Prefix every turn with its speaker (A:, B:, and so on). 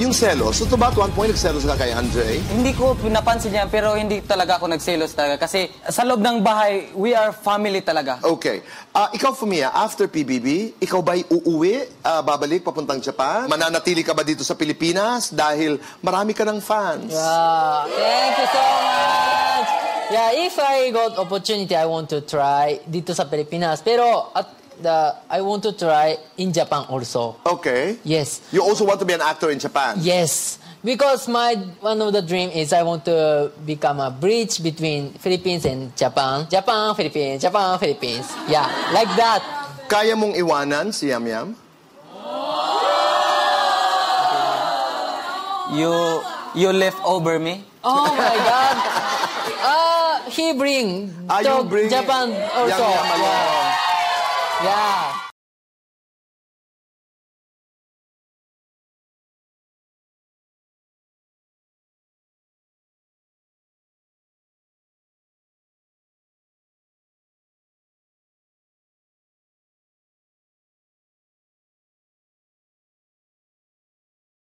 A: yung selos, so to ba at one point nagselos ka kay Andre?
B: Hindi ko pinapansin yan, pero hindi talaga ako nagselos talaga. Kasi sa loob ng bahay, we are family talaga.
A: Okay. Ikaw, Fumiya, after PBB, ikaw ba'y uuwi, babalik, papuntang Japan? Mananatili ka ba dito sa Pilipinas? Dahil marami ka ng fans.
C: Yeah, thank you so much. Yeah, if I got opportunity, I want to try dito sa Pilipinas. Pero I want to try in Japan also.
A: Okay.
C: Yes.
A: You also want to be an actor in Japan?
C: Yes. Because one of the dream is I want to become a bridge between Philippines and Japan. Japan, Philippines, Japan, Philippines. Yeah, like that.
A: Kaya mong iwanan si Yamyam?
B: You left over me?
C: Oh my God. He bring to
A: you bring
C: Japan also.
A: Yamyam along.
C: Yeah.